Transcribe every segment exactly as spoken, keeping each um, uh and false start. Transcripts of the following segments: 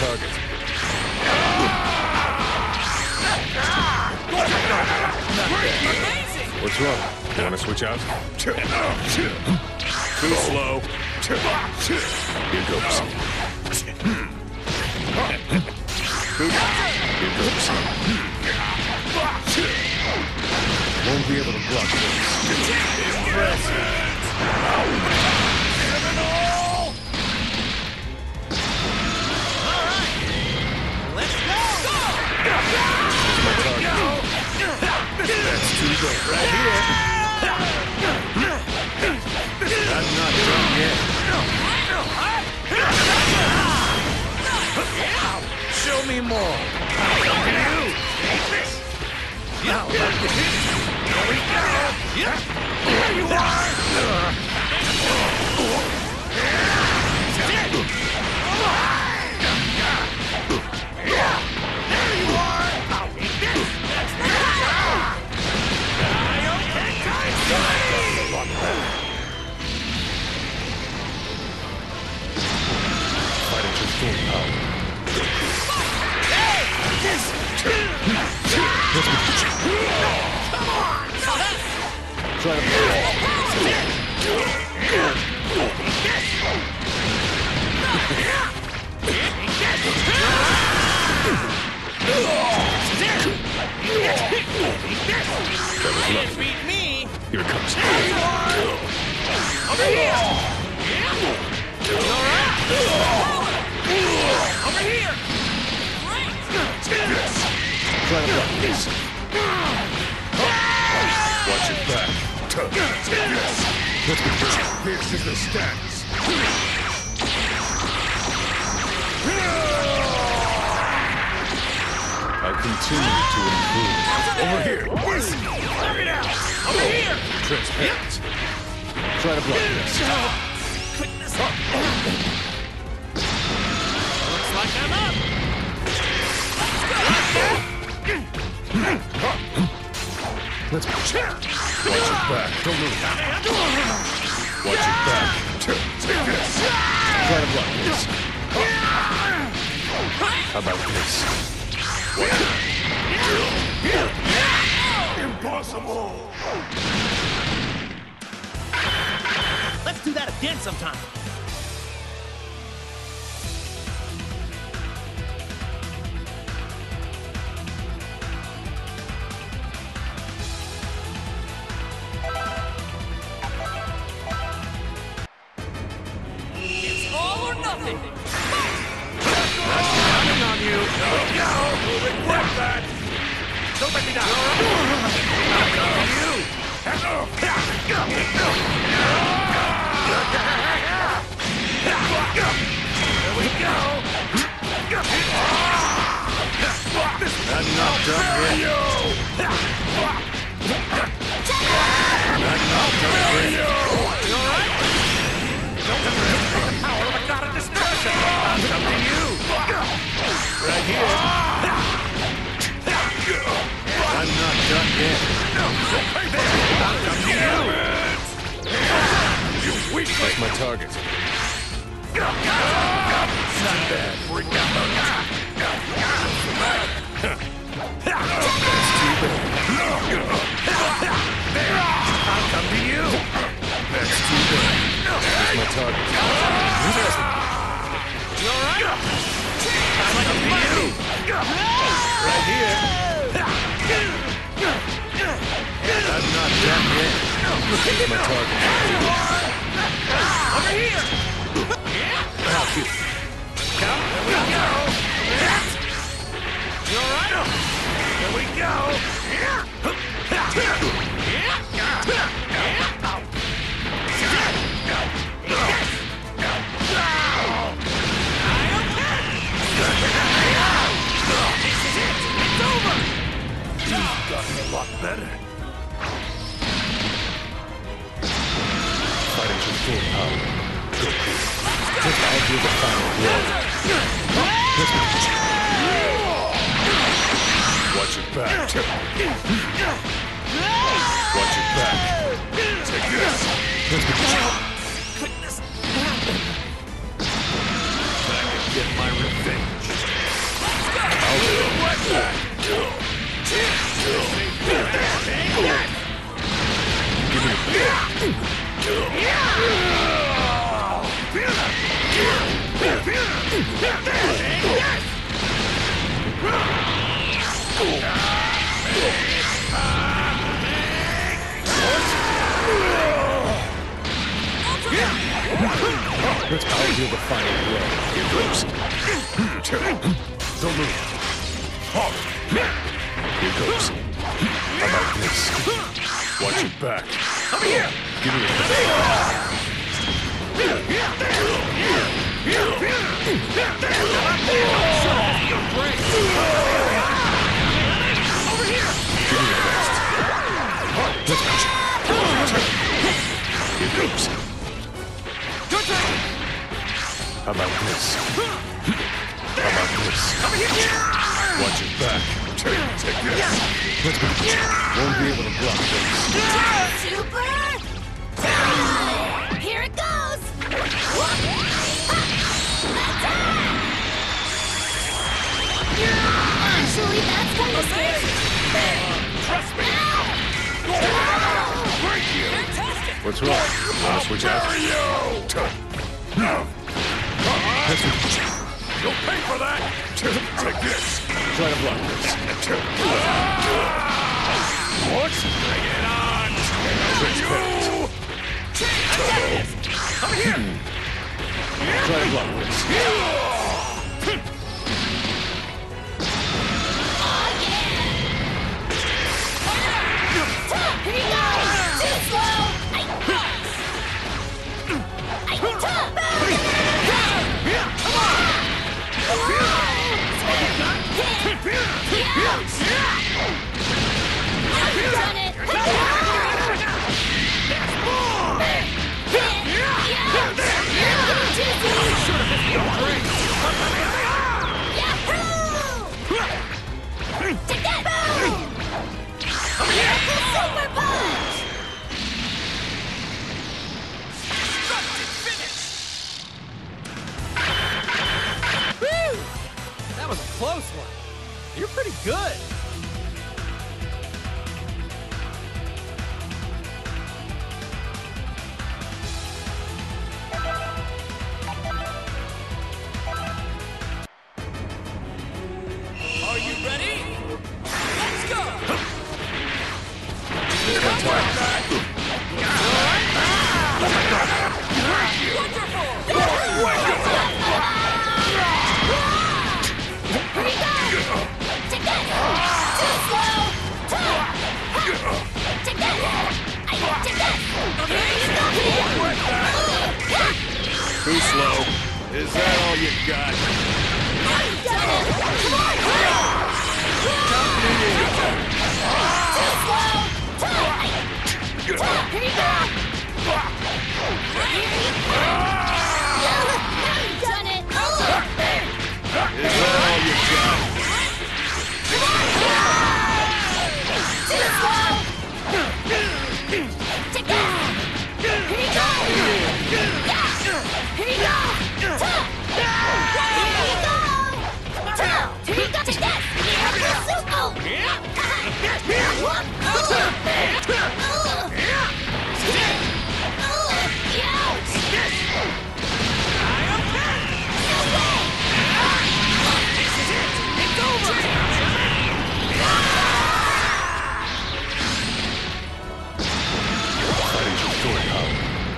target. What's wrong? You want to switch out? Too slow. Here goes. Here goes. Won't be able to block this. Impressive. Let's go! My target. That's too good. Right here. I'm not done yet. Show me more. Come to you. Now, let me hit. Here we go. Yeah. There you are. There you are. I'll eat this. Fight at your full power. Hey! This. Come on! Try to block. Can't beat me! Here it comes. Over here! Alright! Over here! Take this. Try to block this. Watch it back. Take this. Let's go. This is the stance. I continue to improve. Over here. This! Knock it out! Over here! Transparent. Try to block this. Quick this up! Looks like I'm up! Let's go. Watch it back. Don't move. Watch it back. Take this. Try to block this. How about this? Watch it. Impossible! Let's do that again sometime. It's all or nothing. Counting on you. No, no. Regret that. Don't let me down. I'll come to you. There we go. I'm not done yet. I'm not done yet. You all right? Don't the power of a god of destruction. I'll come to you. Right here. I'm not done yet. I'll come to you. You weak. That's my target. Not bad. That's too bad. I'll come to you. That's too bad. That's my target. You all right? I'll come to you. Right here. I'm not done yet. That's my target. Over here! Help you. Come, there we go! You all right? Here we go! This is it! It's over! You've gotten a lot better. Fight at your full power. Goku. I'll do the final blow. Watch it back. Watch it back. Take this. Let's go. Quick this! I can get my revenge. Let's I'll deal the final blow. Here goes. Don't move. Here goes. How about this? Watch your back. Over here! Give me a bit. Over here! Give me your best. Let's push. Here goes. Good thing! How about this? How about this? Over here! Watch your back. Take, take this. Let's go. Won't be able to block this. Super! Here it goes! Actually, that's kind of scary. Trust me! Break you. What's wrong? Wanna switch out? Let's go. You'll pay for that! Take this. Try to block this. What? Bring it on! Transparent. Over here! Try to block this. Here you go! Too slow! I... I... Come on! I've done it! Take that! Boom! Miracle Super Punch! Woo! That was a close one. You're pretty good. Are you ready? Let's go! Too slow. Is that all you got? Here you go! Here you go! You've done it! Is that all you got? Too slow! Take that! Here you go! Here you go! Here you go! Here you go! Take that! Miracle Soup! Oh! Fighting's restored power.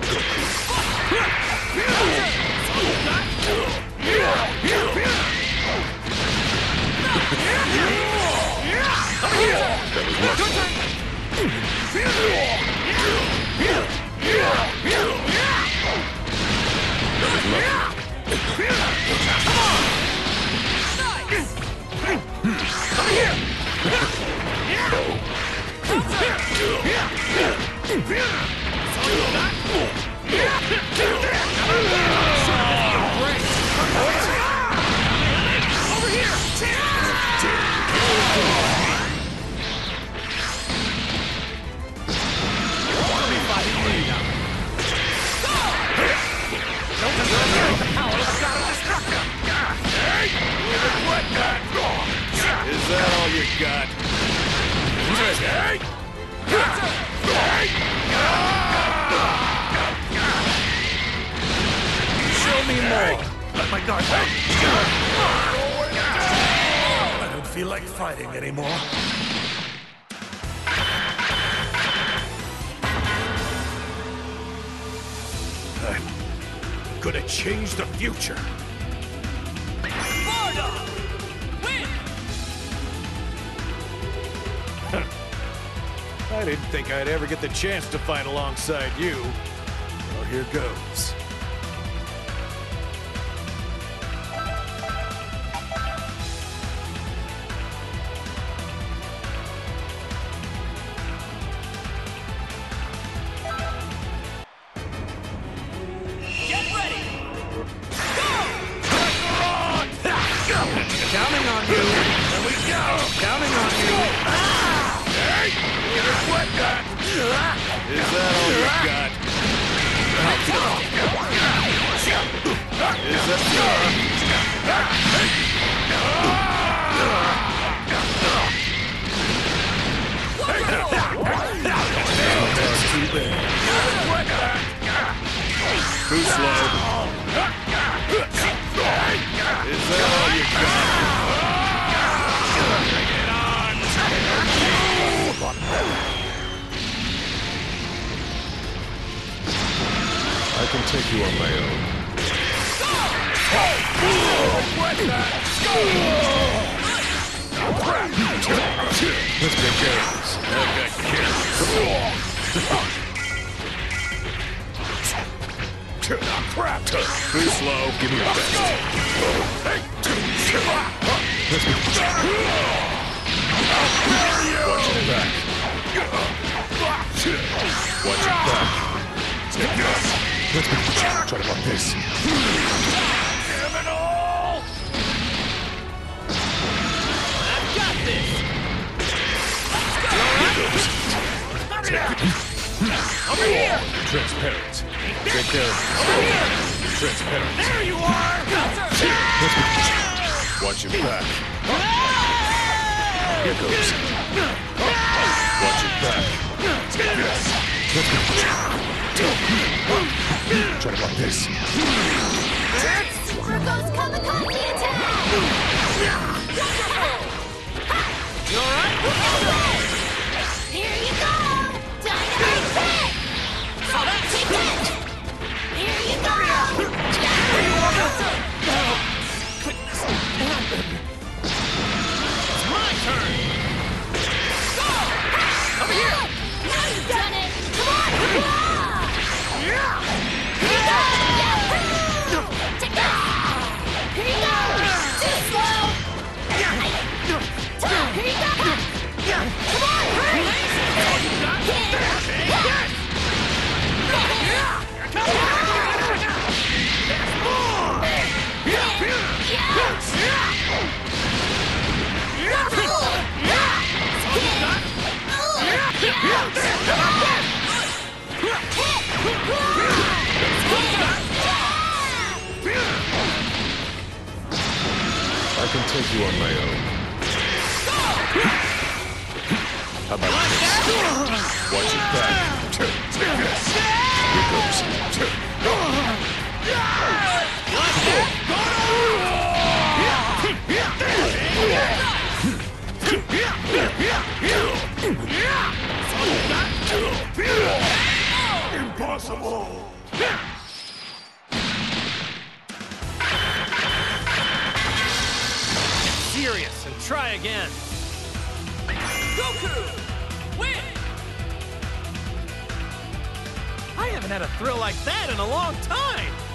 That was lucky. Is that all you got? Show me more! Let my guard down! I don't feel like fighting anymore. gonna change the future. Bardock! Win! I didn't think I'd ever get the chance to fight alongside you. Well, here goes. Get ready! Go! Counting on you! Here we go! Counting on you! Hey! What that? Is that all you got? Is That's too bad. Too slow. Is that all you got? Bring it on! I can take you on my own. Let's get careless. I've got careless. Crap! Too slow. Give me your best. Let's get Watch your back. Watch your back. Let's go. Try to block this. Criminal! I've got this! Over here! Transparent. Take care of it. Over here! Transparent. There you are! Watch your back. Here goes. Watch your back. Let's go. Try to block this. Super Ghost Kamikaze attack! You alright? Here you go! Dynamite hit! Take it! Here you go! It's my turn! Go! Over here! Now you've done it! Come on! Here you go! Take that! Here you go! Too slow! Here you go! Come on, hurry! I can take you on my own. How about this? Watch your back. Here goes. Impossible! Serious and try again. Goku! Win! I haven't had a thrill like that in a long time!